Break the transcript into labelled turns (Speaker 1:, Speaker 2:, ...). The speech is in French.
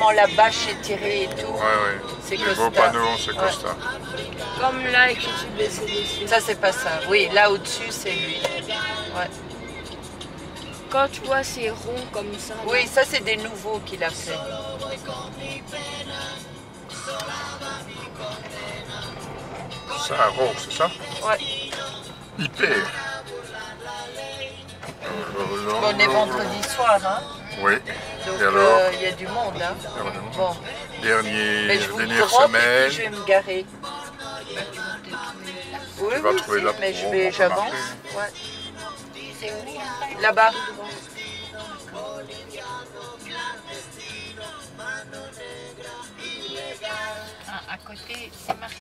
Speaker 1: comment la bâche est tirée et tout.
Speaker 2: Ouais, ouais.
Speaker 1: C'est
Speaker 2: Les beaux
Speaker 1: costard.
Speaker 2: panneaux, c'est
Speaker 1: Ouais.
Speaker 2: costard.
Speaker 3: Comme là, écrit baissé dessus.
Speaker 1: Ça, c'est pas ça. Oui, là au-dessus, c'est lui. Ouais.
Speaker 3: Quand tu vois, c'est rond comme ça.
Speaker 1: Oui, ça, c'est des nouveaux qu'il a fait.
Speaker 2: Ça, rose, c'est ça?
Speaker 1: Ouais.
Speaker 2: Hyper.
Speaker 1: On est vendredi soir, hein.
Speaker 2: Oui.
Speaker 1: Donc
Speaker 2: Et alors
Speaker 1: il y a du monde, hein. Bon. Mais
Speaker 2: Dernière
Speaker 1: je vous
Speaker 2: dernière
Speaker 1: drop et
Speaker 2: semaine.
Speaker 1: puis je vais me garer. Oui,
Speaker 2: Tu vas
Speaker 1: oui,
Speaker 2: trouver
Speaker 1: si,
Speaker 2: là
Speaker 1: mais
Speaker 2: pour-
Speaker 1: j'avance.
Speaker 2: pour
Speaker 1: Ouais. Là-bas.
Speaker 4: À côté, c'est marqué.